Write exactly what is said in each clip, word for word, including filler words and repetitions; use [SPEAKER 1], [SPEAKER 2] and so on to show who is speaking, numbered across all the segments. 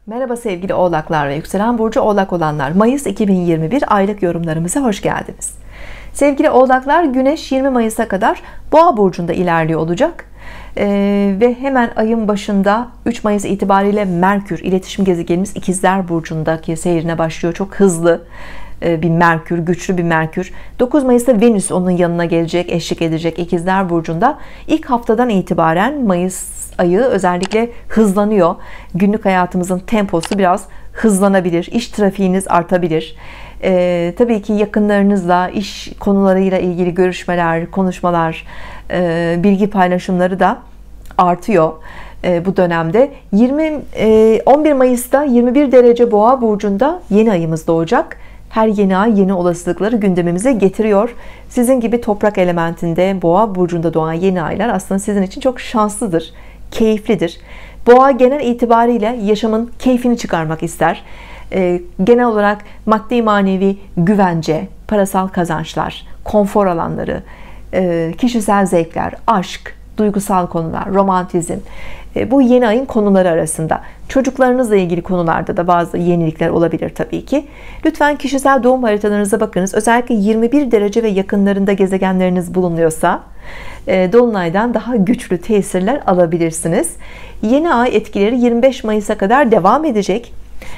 [SPEAKER 1] Merhaba sevgili Oğlaklar ve yükselen burcu Oğlak olanlar, Mayıs iki bin yirmi bir aylık yorumlarımıza hoş geldiniz. Sevgili Oğlaklar, Güneş yirmi Mayıs'a kadar Boğa burcunda ilerliyor olacak ee, ve hemen ayın başında üç Mayıs itibariyle Merkür, iletişim gezegenimiz İkizler burcundaki seyrine başlıyor. Çok hızlı bir Merkür, güçlü bir Merkür. dokuz Mayıs'ta Venüs onun yanına gelecek, eşlik edecek İkizler burcunda. İlk haftadan itibaren Mayıs ayı özellikle hızlanıyor. Günlük hayatımızın temposu biraz hızlanabilir. İş trafiğiniz artabilir. Ee, tabii ki yakınlarınızla iş konularıyla ilgili görüşmeler, konuşmalar, e, bilgi paylaşımları da artıyor e, bu dönemde. yirmi on bir Mayıs'ta yirmi bir derece Boğa burcunda yeni ayımız doğacak. Her yeni ay yeni olasılıkları gündemimize getiriyor. Sizin gibi toprak elementinde Boğa burcunda doğan yeni aylar aslında sizin için çok şanslıdır, keyiflidir. Boğa genel itibariyle yaşamın keyfini çıkarmak ister. Ee, genel olarak maddi manevi güvence, parasal kazançlar, konfor alanları, e, kişisel zevkler, aşk, duygusal konular, romantizm, e, bu yeni ayın konuları arasında. Çocuklarınızla ilgili konularda da bazı yenilikler olabilir tabii ki. Lütfen kişisel doğum haritalarınıza bakınız. Özellikle yirmi bir derece ve yakınlarında gezegenleriniz bulunuyorsa e, dolunaydan daha güçlü tesirler alabilirsiniz. Yeni ay etkileri yirmi beş Mayıs'a kadar devam edecek.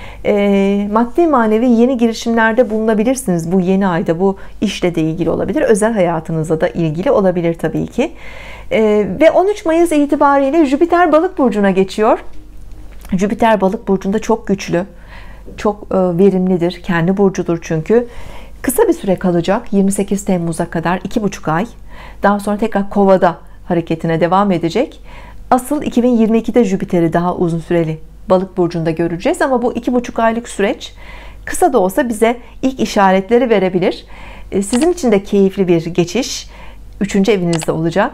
[SPEAKER 1] E, maddi manevi yeni girişimlerde bulunabilirsiniz bu yeni ayda. Bu işle de ilgili olabilir, özel hayatınızla da ilgili olabilir tabii ki. e, ve on üç Mayıs itibariyle Jüpiter Balık burcuna geçiyor. Jüpiter Balık burcunda çok güçlü, çok e, verimlidir, kendi burcudur çünkü. Kısa bir süre kalacak, yirmi sekiz Temmuz'a kadar, iki buçuk ay. Daha sonra tekrar Kova'da hareketine devam edecek. Asıl iki bin yirmi ikide Jüpiter'i daha uzun süreli Balık burcunda göreceğiz ama bu iki buçuk aylık süreç kısa da olsa bize ilk işaretleri verebilir. Sizin için de keyifli bir geçiş üçüncü evinizde olacak.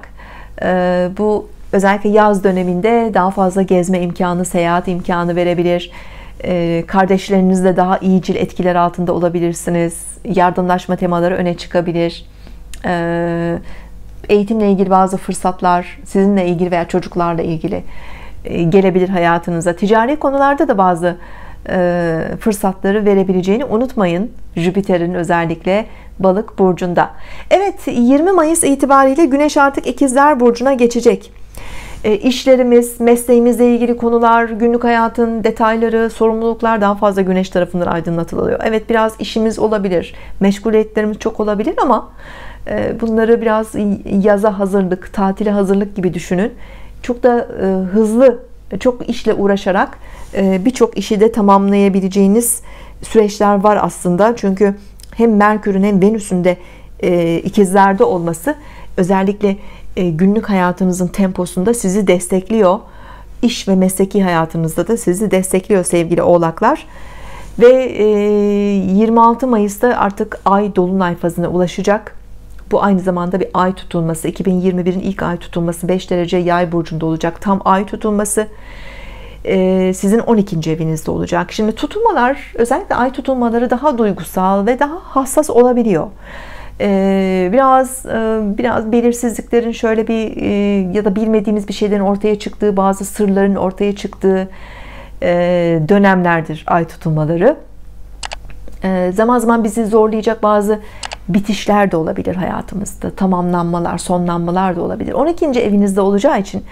[SPEAKER 1] Bu özellikle yaz döneminde daha fazla gezme imkanı, seyahat imkanı verebilir. Kardeşlerinizle daha iyicil etkiler altında olabilirsiniz. Yardımlaşma temaları öne çıkabilir. Eğitimle ilgili bazı fırsatlar, sizinle ilgili veya çocuklarla ilgili gelebilir hayatınıza. Ticari konularda da bazı e, fırsatları verebileceğini unutmayın. Jüpiter'in özellikle Balık burcunda. Evet, yirmi Mayıs itibariyle Güneş artık İkizler burcuna geçecek. E, işlerimiz, mesleğimizle ilgili konular, günlük hayatın detayları, sorumluluklar daha fazla Güneş tarafından aydınlatılıyor. Evet, biraz işimiz olabilir, meşguliyetlerimiz çok olabilir ama e, bunları biraz yaza hazırlık, tatile hazırlık gibi düşünün. Çok da e, hızlı, çok işle uğraşarak e, birçok işi de tamamlayabileceğiniz süreçler var aslında. Çünkü hem Merkür'ün hem Venüs'ün de e, ikizlerde olması özellikle e, günlük hayatınızın temposunda sizi destekliyor. İş ve mesleki hayatınızda da sizi destekliyor sevgili Oğlaklar. Ve e, yirmi altı Mayıs'ta artık Ay Dolunay fazına ulaşacak. Bu aynı zamanda bir ay tutulması. iki bin yirmi birin ilk ay tutulması, beş derece Yay burcunda olacak. Tam ay tutulması sizin on ikinci evinizde olacak. Şimdi tutulmalar, özellikle ay tutulmaları daha duygusal ve daha hassas olabiliyor. Biraz biraz belirsizliklerin şöyle bir ya da bilmediğimiz bir şeylerin ortaya çıktığı, bazı sırların ortaya çıktığı dönemlerdir ay tutulmaları. Zaman zaman bizi zorlayacak bazı bitişler de olabilir hayatımızda, tamamlanmalar, sonlanmalar da olabilir. on ikinci evinizde olacağı için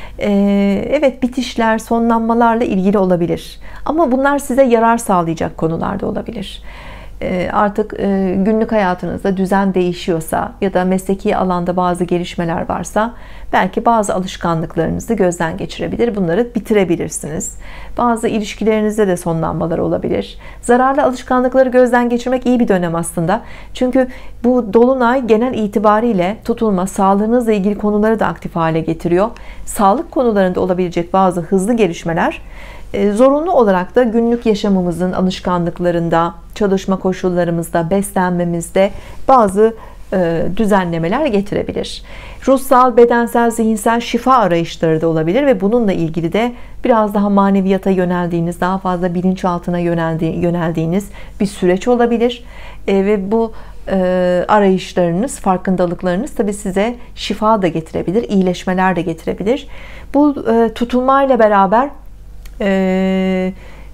[SPEAKER 1] evet, bitişler, sonlanmalarla ilgili olabilir ama bunlar size yarar sağlayacak konular da olabilir. Artık günlük hayatınızda düzen değişiyorsa ya da mesleki alanda bazı gelişmeler varsa belki bazı alışkanlıklarınızı gözden geçirebilir, bunları bitirebilirsiniz. Bazı ilişkilerinizde de sonlanmalar olabilir. Zararlı alışkanlıkları gözden geçirmek iyi bir dönem aslında. Çünkü bu dolunay genel itibariyle tutulma, sağlığınızla ilgili konuları da aktif hale getiriyor. Sağlık konularında olabilecek bazı hızlı gelişmeler zorunlu olarak da günlük yaşamımızın alışkanlıklarında, çalışma koşullarımızda, beslenmemizde bazı düzenlemeler getirebilir. Ruhsal, bedensel, zihinsel şifa arayışları da olabilir ve bununla ilgili de biraz daha maneviyata yöneldiğiniz, daha fazla bilinçaltına yöneldiğiniz bir süreç olabilir. Ve bu arayışlarınız, farkındalıklarınız tabii size şifa da getirebilir, iyileşmeler de getirebilir. Bu tutulmayla beraber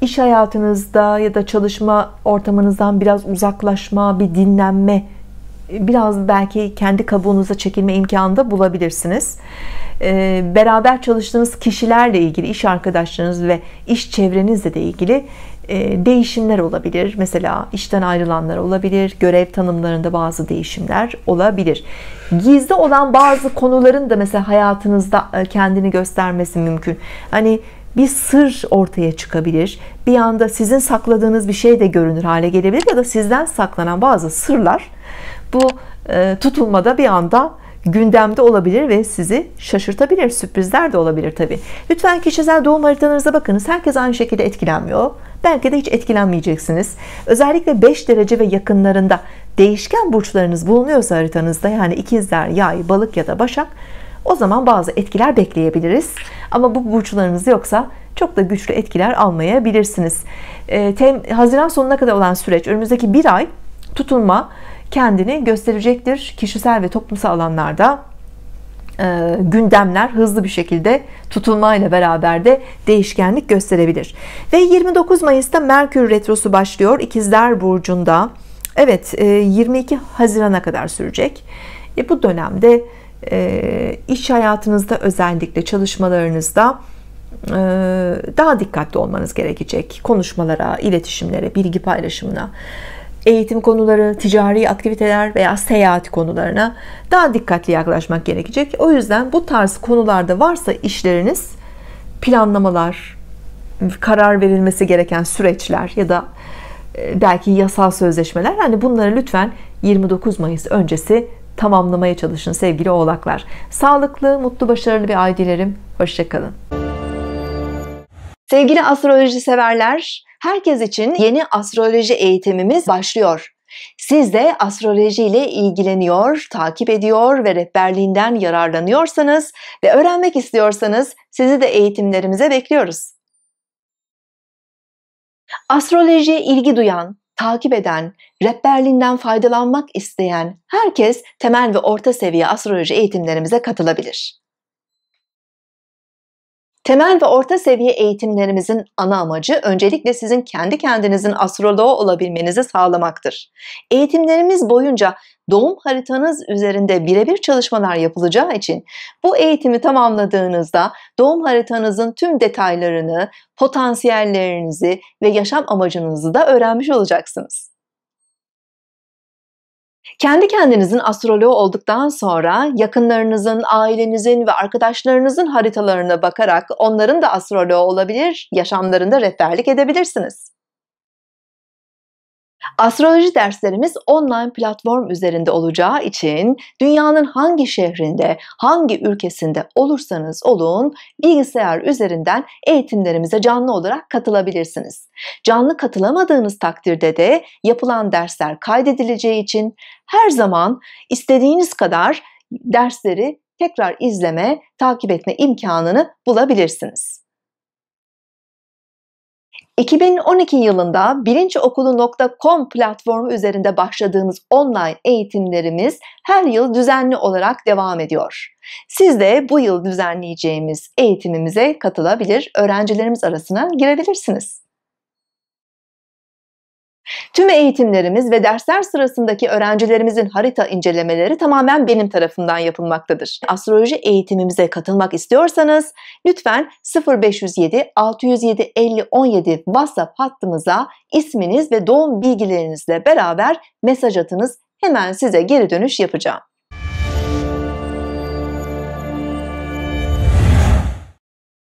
[SPEAKER 1] iş hayatınızda ya da çalışma ortamınızdan biraz uzaklaşma, bir dinlenme, biraz belki kendi kabuğunuza çekilme imkanı da bulabilirsiniz. Beraber çalıştığınız kişilerle ilgili, iş arkadaşlarınız ve iş çevrenizle de ilgili değişimler olabilir. Mesela işten ayrılanlar olabilir, görev tanımlarında bazı değişimler olabilir. Gizli olan bazı konuların da mesela hayatınızda kendini göstermesi mümkün. Hani bir sır ortaya çıkabilir. Bir anda sizin sakladığınız bir şey de görünür hale gelebilir ya da sizden saklanan bazı sırlar bu tutulmada bir anda gündemde olabilir ve sizi şaşırtabilir. Sürprizler de olabilir tabii. Lütfen kişisel doğum haritanıza bakınız. Herkes aynı şekilde etkilenmiyor. Belki de hiç etkilenmeyeceksiniz. Özellikle beş derece ve yakınlarında değişken burçlarınız bulunuyorsa haritanızda, yani ikizler, yay, balık ya da başak, o zaman bazı etkiler bekleyebiliriz. Ama bu burçlarınız yoksa çok da güçlü etkiler almayabilirsiniz. E, tem, Haziran sonuna kadar olan süreç, önümüzdeki bir ay tutulma kendini gösterecektir. Kişisel ve toplumsal alanlarda e, gündemler hızlı bir şekilde tutulmayla beraber de değişkenlik gösterebilir. Ve yirmi dokuz Mayıs'ta Merkür Retrosu başlıyor İkizler Burcu'nda. Evet, e, yirmi iki Haziran'a kadar sürecek. E, bu dönemde e, iş hayatınızda, özellikle çalışmalarınızda e, daha dikkatli olmanız gerekecek. Konuşmalara, iletişimlere, bilgi paylaşımına, eğitim konuları, ticari aktiviteler veya seyahat konularına daha dikkatli yaklaşmak gerekecek. O yüzden bu tarz konularda varsa işleriniz, planlamalar, karar verilmesi gereken süreçler ya da belki yasal sözleşmeler, hani bunları lütfen yirmi dokuz Mayıs öncesi tamamlamaya çalışın sevgili Oğlaklar. Sağlıklı, mutlu, başarılı bir ay dilerim. Hoşça kalın. Sevgili astroloji severler, herkes için yeni astroloji eğitimimiz başlıyor. Siz de astroloji ile ilgileniyor, takip ediyor ve rehberliğinden yararlanıyorsanız ve öğrenmek istiyorsanız sizi de eğitimlerimize bekliyoruz. Astrolojiye ilgi duyan, takip eden, rehberliğinden faydalanmak isteyen herkes temel ve orta seviye astroloji eğitimlerimize katılabilir. Temel ve orta seviye eğitimlerimizin ana amacı öncelikle sizin kendi kendinizin astroloğu olabilmenizi sağlamaktır. Eğitimlerimiz boyunca doğum haritanız üzerinde birebir çalışmalar yapılacağı için bu eğitimi tamamladığınızda doğum haritanızın tüm detaylarını, potansiyellerinizi ve yaşam amacınızı da öğrenmiş olacaksınız. Kendi kendinizin astroloğu olduktan sonra yakınlarınızın, ailenizin ve arkadaşlarınızın haritalarına bakarak onların da astroloğu olabilir, yaşamlarında rehberlik edebilirsiniz. Astroloji derslerimiz online platform üzerinde olacağı için dünyanın hangi şehrinde, hangi ülkesinde olursanız olun bilgisayar üzerinden eğitimlerimize canlı olarak katılabilirsiniz. Canlı katılamadığınız takdirde de yapılan dersler kaydedileceği için her zaman istediğiniz kadar dersleri tekrar izleme, takip etme imkanını bulabilirsiniz. iki bin on iki yılında bilinçokulu nokta com platformu üzerinde başladığımız online eğitimlerimiz her yıl düzenli olarak devam ediyor. Siz de bu yıl düzenleyeceğimiz eğitimimize katılabilir, öğrencilerimiz arasına girebilirsiniz. Tüm eğitimlerimiz ve dersler sırasındaki öğrencilerimizin harita incelemeleri tamamen benim tarafımdan yapılmaktadır. Astroloji eğitimimize katılmak istiyorsanız lütfen sıfır beş yüz yedi altı yüz yedi elli on yedi WhatsApp hattımıza isminiz ve doğum bilgilerinizle beraber mesaj atınız. Hemen size geri dönüş yapacağım.